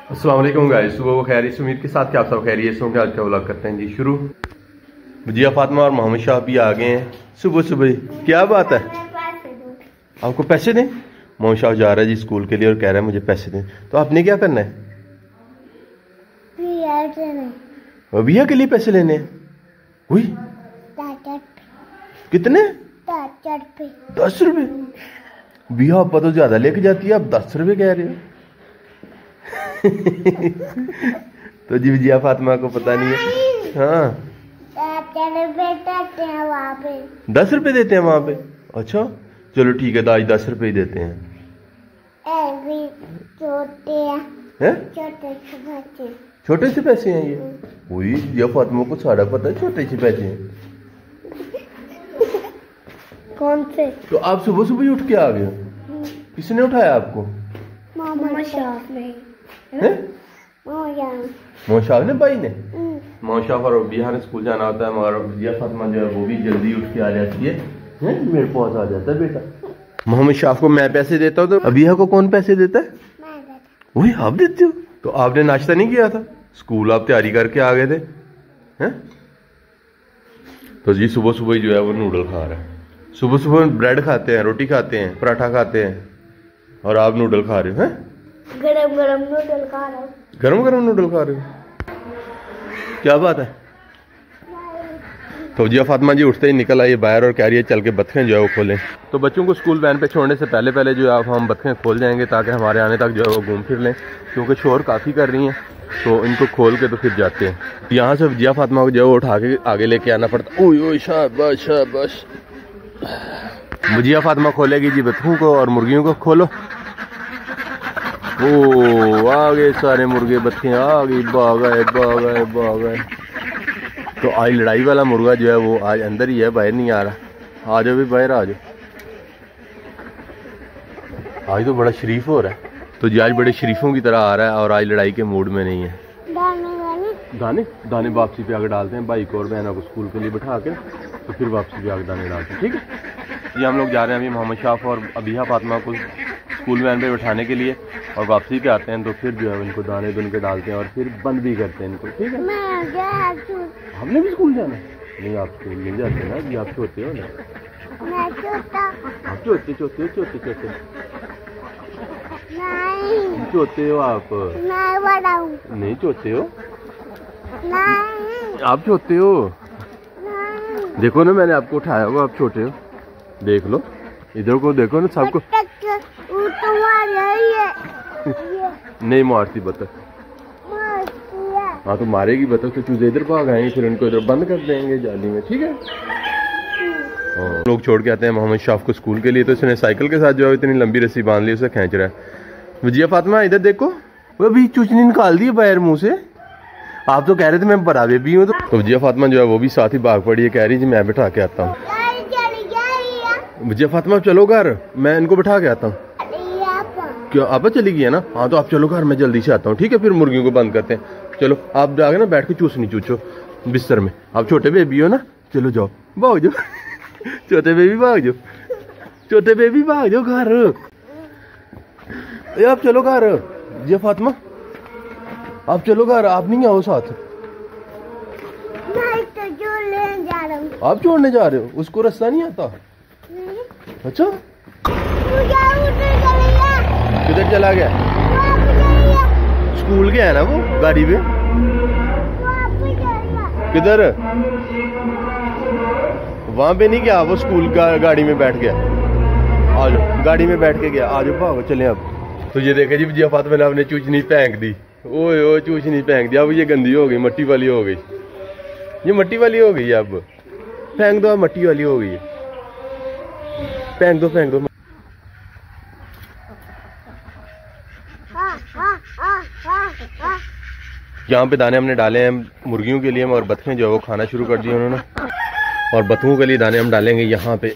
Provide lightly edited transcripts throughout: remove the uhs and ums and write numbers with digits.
अस्सलाम वालेकुम गाइस, सुबह वो खैरियत से उम्मीद के साथ कि आप सब खैरियत से आज का व्लॉग करते हैं जी शुरू। जिया फातिमा और मोहम्मद शाह भी आ गए हैं सुबह सुबह। क्या बात है, आपको पैसे दें? मोहम्मद शाह जा रहा है जी स्कूल के लिए और कह रहा है मुझे पैसे दें। तो आपने क्या करना है? भैया के लिए पैसे लेने हैं। हुई कितने? 10 रुपए। भैया आप तो ज्यादा लेके जाती है, आप 10 रुपए कह रहे हो। तो जी जिया फातिमा को पता नहीं है। हाँ 10 रुपए देते हैं वहां पे। अच्छा चलो ठीक है, तो आज 10 रुपए ही देते हैं। छोटे से पैसे हैं ये। वही जिया फातिमा को सारा पता है, छोटे से पैसे हैं। कौन से? तो आप सुबह सुबह ही उठ के आ गए? किसने उठाया आपको? मोहम्मद शाह ने। मोहम्मद शाह ने, भाई ने। मोहम्मद शाह और बिहार ने स्कूल जाना होता है, मगर जिया फातिमा जो है वो भी जल्दी उठ के आ जाती है, मेरे पास आ जाता है बेटा। मोहम्मद शाह को मैं पैसे देता हूँ तो अबिया को कौन पैसे देता है? वही आप देते हो। तो आपने नाश्ता नहीं किया था? स्कूल आप तैयारी करके आ गए थे हैं? तो जी सुबह सुबह ही जो है वो नूडल खा रहा है। सुबह सुबह ब्रेड खाते हैं, रोटी खाते हैं, पराठा खाते हैं, और आप नूडल खा रहे हो हैं? गरम गरम नूडल खा रहा हूँ। गरम गरम नूडल खा रहे हो, क्या बात है। तो जिया फातिमा जी उठते ही निकल आई बाहर और कह रही है चल के बत्खें जो है वो खोलें। तो बच्चों को स्कूल वैन पे छोड़ने से पहले पहले जो है हम बत्खें खोल जाएंगे ताकि हमारे आने तक जो है वो घूम फिर लें, क्योंकि शोर काफ़ी कर रही हैं। तो इनको खोल के तो फिर जाते हैं। यहाँ से जिया फातिमा को जो है वो उठा के आगे लेके आना पड़ता। ओए ओए शाबाश शाबाश। जिया फातिमा खोलेगी जी बत्खों को और मुर्गियों को। खोलो। ओ आ गए सारे मुर्गे बत्खें आ गई, भाग आए। तो आज लड़ाई वाला मुर्गा जो है वो आज अंदर ही है, बाहर नहीं आ रहा। आ जाओ भी बाहर आ जाओ। आज तो बड़ा शरीफ हो रहा है। तो जी आज बड़े शरीफों की तरह आ रहा है और आज लड़ाई के मूड में नहीं है। दाने वापसी पे आगे डालते हैं भाई को और बहना को स्कूल के लिए बिठा के, तो फिर वापसी पे आगे दाने डालते हैं। ठीक है, ये हम लोग जा रहे हैं अभी मोहम्मद शाह और अबिया फातिमा को स्कूल वैन पे बिठाने के लिए, और वापसी पे आते हैं तो फिर जो है इनको दाने दुन के डालते हैं और फिर बंद भी करते हैं इनको। ठीक है, हमने भी स्कूल जाना है? नहीं आप स्कूल नहीं जाते ना जी, आप छोटे हो ना। आप छोटे हो आप? नहीं छोटे हो आप? छोटे हो? देखो ना मैंने आपको उठाया हुआ, आप छोटे हो। देख लो इधर को, देखो ना सबको। नहीं मारती बतख। हाँ तो मारेगी बतख तो चूजे इधर भाग आएंगे, फिर उनको इधर बंद कर देंगे जाली में। ठीक है, लोग छोड़ के आते हैं मोहम्मद शाह को स्कूल के लिए, तो इसने साइकिल के साथ जो है इतनी लंबी रस्सी बांध ली, उसे खींच रहा है। जिया फातिमा इधर देखो, वो अभी चूचनी निकाल दी बाहर मुंह से। आप तो कह रहे थे मैं बराबर भी हूँ। तो जिया फातिमा जो है वो भी साथ ही भाग पड़ी है, कह रही जी मैं बिठा के आता हूँ। जिया फातिमा चलो घर, मैं इनको बिठा के आता हूँ। क्या आप चली गई है ना? हाँ तो आप चलो घर, मैं जल्दी से आता हूँ। ठीक है, फिर मुर्गियों को बंद करते हैं। चलो आप जाके ना बैठ के चूसनी चूचो बिस्तर में। आप छोटे बेबी हो ना, चलो जाओ भाग जाओ। छोटे बेबी भाग जाओ, छोटे बेबी भाग जाओ घर। आप चलो घर। जिया फातिमा आप चलो घर, आप नहीं आओ साथ? आप छोड़ने जा रहे हो? उसको रास्ता नहीं आता? अच्छा किधर चला गया? स्कूल गया है ना वो गाड़ी में। किधर? वहां पे नहीं गया वो, स्कूल गाड़ी में बैठ गया। आ जाओ, गाड़ी में बैठ के गया। आ जाओ भागो चले अब। तो ये देखे जी जिया फातिमा ने अपने चूचनी फेंक दी। ओए ओए चूचनी फेंक दिया। अब ये गंदी हो गई, मट्टी वाली हो गई। ये मट्टी वाली हो गई। अब फेंक दो, मट्टी वाली हो गई है। फेंक दो। यहाँ पे दाने हमने डाले हैं मुर्गियों के लिए, और बतखें जो है वो खाना शुरू कर दिए उन्होंने, और बतखों के लिए दाने हम डालेंगे यहाँ पे।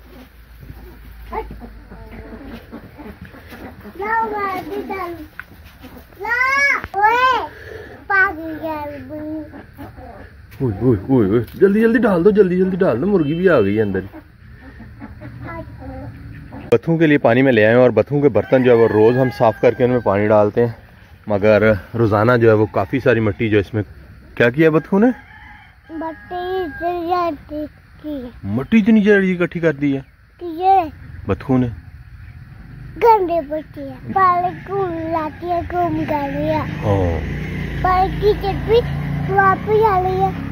जल्दी जल्दी डाल दो, मुर्गी भी आ गई है अंदर। बतखों के लिए पानी में ले आए हैं और बतखों के बर्तन जो है वो रोज़ हम साफ़ करके उनमें पानी डालते हैं मगर रोजाना जो है वो काफी सारी मिट्टी जो इसमें क्या किया बतखों ने, मिट्टी इतनी जल्दी इकट्ठी कर दी है बतखों ने। गंदे बच्चे घूम लाती है, घूम गई है कीचड़ भी वापस आ रही है,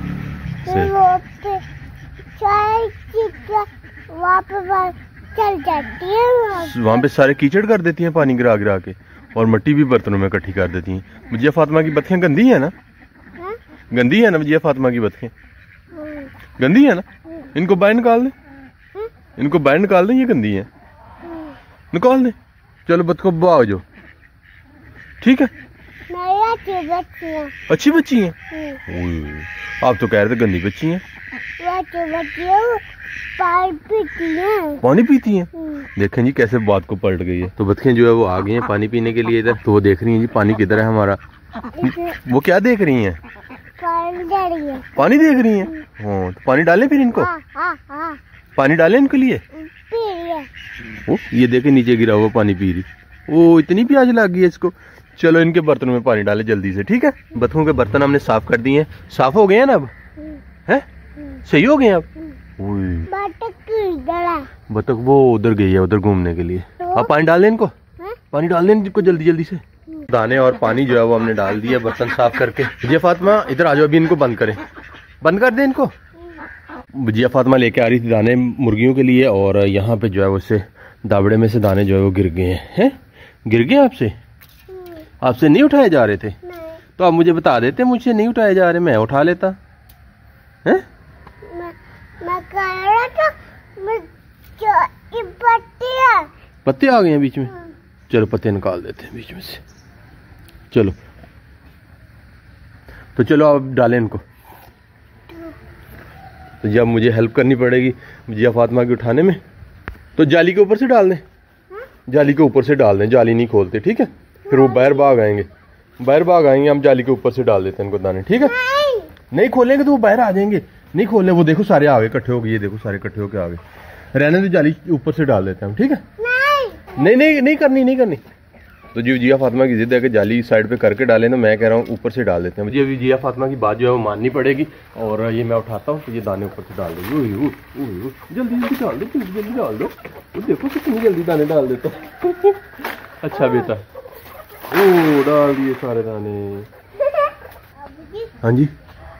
वापस चल जाती है, वहाँ पे सारे कीचड़ कर देती हैं पानी गिरा गिरा के, और मिट्टी भी बर्तनों में इकट्ठी कर देती हैं। मुझे फातिमा की बतखें गंदी है ना, गंदी है ना मुझे फातिमा की बतखें, गंदी है ना, इनको बाहर निकाल दें, इनको बाहर निकाल दें, ये गंदी है, निकाल दें। चलो बतखों भाग जाओ, ठीक है। अच्छी बच्ची हैं, आप तो कह रहे थे गंदी बच्ची हैं। पानी पीती हैं, देखें जी कैसे बात को पलट गई है। तो बतखें जो है वो आ गई हैं पानी पीने के लिए इधर, तो वो देख रही हैं जी पानी किधर है हमारा। वो क्या देख रही हैं, पानी देख रही हैं। हाँ तो पानी डालें फिर इनको, पानी डालें इनके लिए। ओ ये देखे नीचे गिरा हुआ पानी पी रही, ओ इतनी प्यास लग गई है इसको। चलो इनके बर्तनों में पानी डाले जल्दी से, ठीक है। बतखों के बर्तन हमने साफ कर दिए हैं, साफ हो गए हैं ना अब, हैं सही हो गए हैं अब। बतख वो उधर गई है, उधर घूमने के लिए। अब पानी डाल दें इनको, पानी डाल दें इनको जल्दी जल्दी से। दाने और पानी जो है वो हमने डाल दिया बर्तन साफ करके। जिया फातिमा इधर आ जाओ, अभी इनको बंद करें, बंद कर दें इनको। जिया फातिमा लेके आ रही थी दाने मुर्गियों के लिए, और यहाँ पे जो है वो से दावड़े में से दाने जो है वो गिर गए हैं। गिर गए आपसे, आपसे नहीं उठाए जा रहे थे, तो आप मुझे बता देते, मुझसे नहीं उठाए जा रहे, मैं उठा लेता है। पत्ते आ गए हैं बीच में, चलो पत्ते निकाल देते हैं बीच में से। चलो तो चलो आप डालें इनको। तो जब मुझे हेल्प करनी पड़ेगी जिया फातिमा की उठाने में, तो जाली के ऊपर से डाल दें, जाली के ऊपर से डाल दें, जाली नहीं खोलते, ठीक है। फिर वो बाहर भाग आएंगे, बाहर भाग आएंगे, हम जाली के ऊपर से डाल देते हैं इनको दाने, ठीक है। नहीं खोलेंगे तो वो बाहर आ जाएंगे, नहीं खोलने। वो देखो सारे आ गए इकट्ठे हो गए, ये देखो सारे इकट्ठे होके आ गए। रहने दो, जाली ऊपर से डाल देते हैं हम, ठीक है। नहीं नहीं नहीं करनी, नहीं करनी। तो जी जिया फातिमा की जिद है कि जाली साइड पे करके डालें, तो मैं कह रहा हूँ ऊपर से डाल देते हैं। मुझे अभी जिया फातिमा की बात जो है वो माननी पड़ेगी, और ये मैं उठाता हूँ, तो ये दाने ऊपर से डाल देंगे। जल्दी जल्दी डाल दो, जल्दी जल्दी डाल दो। वो देखो कितनी जल्दी दाने डाल देता। अच्छा बेटा, ओ डाल दिए सारे दाने। हाँ जी,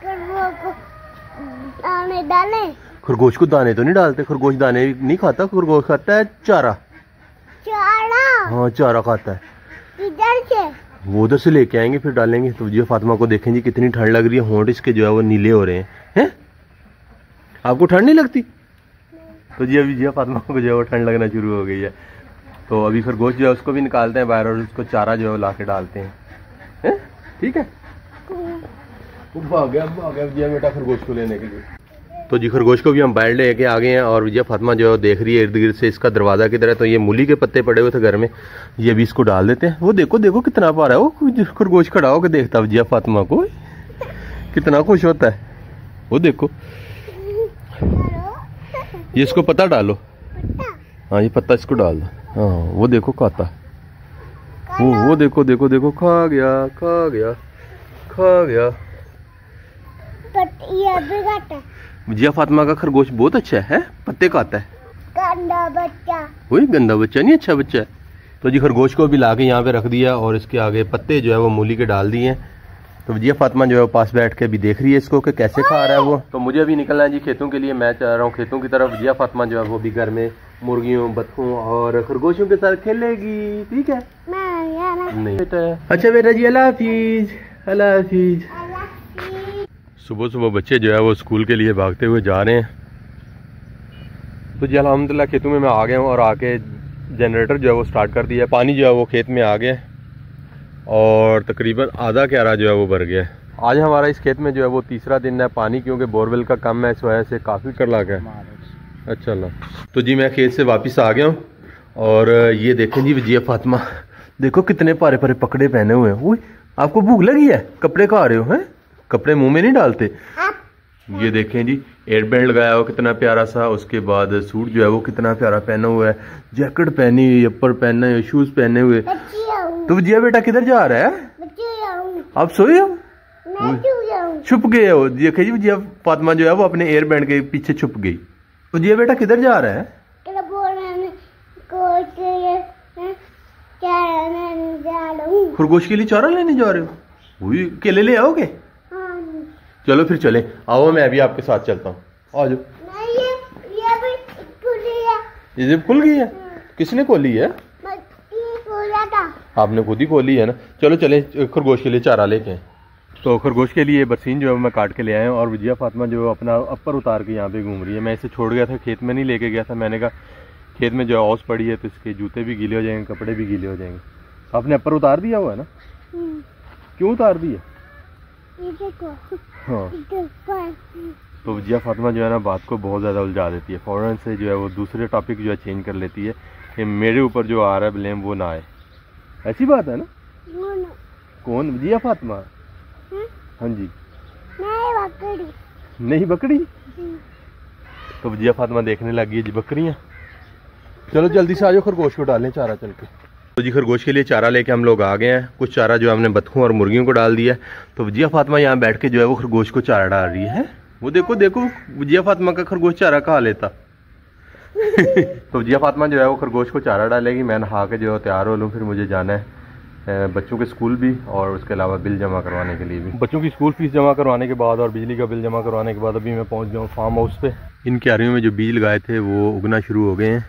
दाने डाले। खरगोश को दाने तो नहीं डालते, खरगोश दाने नहीं खाता, खरगोश खाता है चारा। चारा? हाँ चारा खाता है। किधर से? वो उधर से लेके आएंगे फिर डालेंगे। तो जिया फातिमा को देखें जी कितनी ठंड लग रही है, होंठ इसके जो है वो नीले हो रहे हैं। आपको ठंड नहीं लगती? तो जी अभी जिया फातिमा को जो है वो ठंड लगना शुरू हो गई है। तो अभी खरगोश जो है उसको भी निकालते हैं बाहर, और उसको चारा जो है वो ला के डालते हैं, ठीक है। भाग गया जिया बेटा खरगोश को लेने के लिए। तो जी खरगोश को भी हम बाहर लेके आ गए हैं, और जिया फातिमा जो है देख रही है इर्द गिर्द से इसका दरवाजा किधर है। तो ये मूली के पत्ते पड़े हुए थे घर में, ये भी इसको डाल देते हैं। वो देखो देखो कितना पारा है, वो खरगोश खड़ा होकर देखता है जिया फातिमा को, कितना खुश होता है। वो देखो, ये इसको पत्ता डालो, हाँ ये पत्ता इसको डाल दो। हाँ वो देखो खाता, वो देखो देखो देखो, खा गया खा गया खा गया। जिया फातिमा का खरगोश बहुत अच्छा है, पत्ते खाता है। गंदा बच्चा, वही गंदा बच्चा नहीं, अच्छा बच्चा है। तो जी खरगोश को भी लाके यहाँ पे रख दिया, और इसके आगे पत्ते जो है वो मूली के डाल दिए। तो जिया फातिमा जो है पास बैठ के भी देख रही है इसको कि कैसे खा रहा है वो। तो मुझे अभी निकलना है जी खेतों के लिए, मैं चाह रहा हूँ खेतों की तरफ। जिया फातिमा जो है वो भी घर में मुर्गियों, बतखों और खरगोशों के साथ खेलेगी, ठीक है। नहीं बेटा, अच्छा बेटा जी, अल्लाह हाफिज, अल्लाह हाफिज। सुबह सुबह बच्चे जो है वो स्कूल के लिए भागते हुए जा रहे हैं। तो जी अल्हम्दुलिल्लाह खेतों में मैं आ गया हूँ, और आके जनरेटर जो है वो स्टार्ट कर दिया है। पानी जो है वो खेत में आ गया, और तकरीबन आधा क्यारा जो है वो भर गया है। आज हमारा इस खेत में जो है वो तीसरा दिन है पानी, क्योंकि बोरवेल का कम है, इस वजह से काफ़ी कर लगा है। अच्छा अल्लाह। तो जी मैं खेत से वापस आ गया हूँ, और ये देखें जी जिया फातिमा, देखो कितने पारे पारे पकड़े पहने हुए हैं। आपको भूख लगी है, कपड़े खा रहे हो हैं, कपड़े मुंह में नहीं डालते। ये देखें जी एयर बैंड लगाया हुआ कितना प्यारा सा, उसके बाद सूट जो है वो कितना प्यारा पहना हुआ है, जैकेट पहनी हुई, अपर पहना हुआ, शूज पहने हुए। तो जिया बेटा किधर जा रहा है? आप सोए हो? मैं क्यों जाऊं? छुप गए हो? देखिए जी जिया फातिमा जो है वो अपने एयर बैंड के पीछे छुप गई। तो जिया बेटा किधर जा रहा है? क्या बोल रहे हैं? कोच ये क्या मैं जा रहा हूं। खरगोश के लिए चारा लेने जा रहे हो? वही केले ले आओगे? हाँ। चलो फिर चले, आओ मैं भी आपके साथ चलता हूँ, आ जाओ। नहीं ये भी खुली है। ये जिप खुल गई है? किसने खोली है? ये खोला था। आपने खुद ही खोली है ना। चलो चले खरगोश के लिए चारा लेके आए। तो खरगोश के लिए बरसीन जो है मैं काट के ले आया हूँ और विजया फातिमा जो अपना अपर उतार के यहाँ पे घूम रही है। मैं इसे छोड़ गया था, खेत में नहीं लेके गया था। मैंने कहा खेत में जो है औस पड़ी है तो इसके जूते भी गीले हो जाएंगे, कपड़े भी गीले हो जाएंगे। आपने अपर उतार दिया हुआ है ना? क्यों उतार दिया? ये देखो। हाँ। तो विजया फातिमा जो है ना बात को बहुत ज़्यादा उलझा देती है, फ़ौरन से जो है वो दूसरे टॉपिक जो है चेंज कर लेती है कि मेरे ऊपर जो आ रहा है ब्लेम वो ना आए। ऐसी बात है ना? कौन? विजया फातिमा? हाँ जी। नहीं बकरी। नहीं बकरी? तो विजया फातिमा देखने लगी है जी बकरियाँ। चलो जल्दी से आ जाओ, खरगोश को डालें चारा चल के। तो जी खरगोश के लिए चारा लेके हम लोग आ गए हैं। कुछ चारा जो हमने बतखों और मुर्गियों को डाल दिया है। तो विजया फातिमा यहाँ बैठ के जो है वो खरगोश को चारा डाल रही है। वो देखो देखो विजया फातिमा का खरगोश चारा खा लेता। तो विजया फातिमा जो है वो खरगोश को चारा डालेगी। मैं नहा के जो है तैयार हो लूँ, फिर मुझे जाना है बच्चों के स्कूल भी और उसके अलावा बिल जमा करवाने के लिए भी। बच्चों की स्कूल फीस जमा करवाने के बाद और बिजली का बिल जमा करवाने के बाद अभी मैं पहुंच गया हूँ फार्म हाउस पे। इन क्यारियों में जो बीज लगाए थे वो उगना शुरू हो गए हैं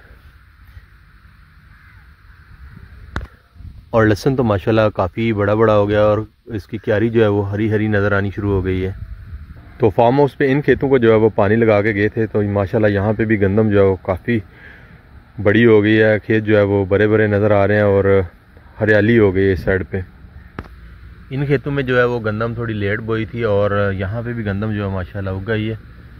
और लहसुन तो माशाल्लाह काफ़ी बड़ा बड़ा हो गया और इसकी क्यारी जो है वो हरी हरी नज़र आनी शुरू हो गई है। तो फार्म हाउस पे इन खेतों को जो है वो पानी लगा के गए थे। तो माशाल्लाह यहाँ पे भी गंदम जो है वो काफ़ी बड़ी हो गई है। खेत जो है वो बड़े बड़े नज़र आ रहे हैं और हरियाली हो गई है इस साइड पे। इन खेतों में जो है वो गंदम थोड़ी लेट बोई थी और यहाँ पे भी गंदम जो है माशाल्लाह उग गई है।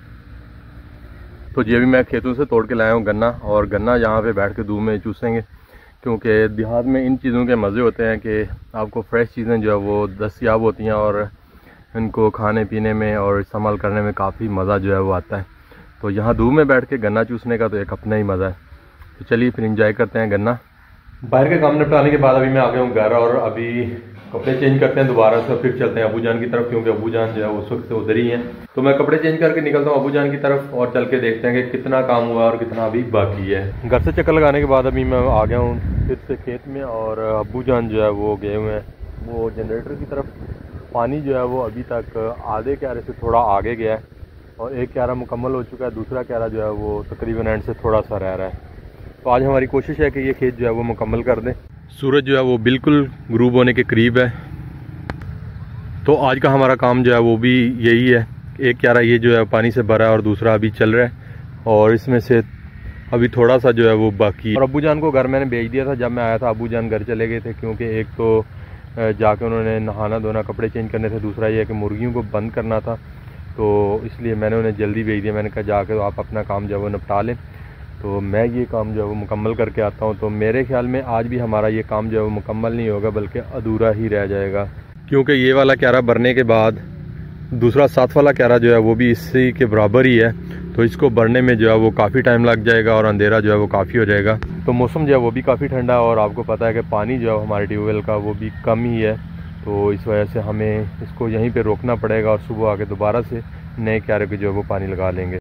तो ये भी मैं खेतों से तोड़ के लाया हूँ गन्ना, और गन्ना यहाँ पे बैठ के धूप में चूसेंगे, क्योंकि देहात में इन चीज़ों के मज़े होते हैं कि आपको फ्रेश चीज़ें जो है वो दस्तयाब होती हैं और इनको खाने पीने में और इस्तेमाल करने में काफ़ी मज़ा जो है वो आता है। तो यहाँ धूप में बैठ के गन्ना चूसने का तो एक अपना ही मज़ा है। तो चलिए फिर इंजॉय करते हैं गन्ना। बाहर के काम निपटाने के बाद अभी मैं आ गया हूँ घर और अभी कपड़े चेंज करते हैं दोबारा से, फिर चलते हैं अबू जान की तरफ, क्योंकि अबू जान जो है उस वक्त से उधर ही हैं। तो मैं कपड़े चेंज करके निकलता हूँ अबू जान की तरफ और चल के देखते हैं कि कितना काम हुआ और कितना अभी बाकी है। घर से चक्कर लगाने के बाद अभी मैं आ गया हूँ फिर से खेत में और अबू जान जो है वो गए हुए हैं वो जनरेटर की तरफ। पानी जो है वो अभी तक आधे क्यारे से थोड़ा आगे गया है और एक क्यारा मुकम्मल हो चुका है, दूसरा क्यारा जो है वो तकरीबन एंड से थोड़ा सा रह रहा है। तो आज हमारी कोशिश है कि ये खेत जो है वो मुकम्मल कर दें। सूरज जो है वो बिल्कुल ग्रूब होने के करीब है। तो आज का हमारा काम जो है वो भी यही है। एक क्यारा ये जो है पानी से भरा है और दूसरा अभी चल रहा है और इसमें से अभी थोड़ा सा जो है वो बाकी। और अबू जान को घर मैंने भेज दिया था, जब मैं आया था अबू जान घर चले गए थे, क्योंकि एक तो जाके उन्होंने नहाना धोना कपड़े चेंज करने थे, दूसरा ये है कि मुर्गियों को बंद करना था, तो इसलिए मैंने उन्हें जल्दी भेज दिया। मैंने कहा जाके तो आप अपना काम जो है वो निपटा लें, तो मैं ये काम जो है वो मुकम्मल करके आता हूँ। तो मेरे ख्याल में आज भी हमारा ये काम जो है वो मुकम्मल नहीं होगा, बल्कि अधूरा ही रह जाएगा, क्योंकि ये वाला क्यारा भरने के बाद दूसरा साथ वाला क्यारा जो है वो भी इसी के बराबर ही है। तो इसको भरने में जो है वो काफ़ी टाइम लग जाएगा और अंधेरा जो है वो काफ़ी हो जाएगा। तो मौसम जो है वो भी काफ़ी ठंडा है और आपको पता है कि पानी जो है हमारे ट्यूबवेल का वो भी कम ही है। तो इस वजह से हमें इसको यहीं पे रोकना पड़ेगा और सुबह आके दोबारा से नए क्यारे को जो है वो पानी लगा लेंगे।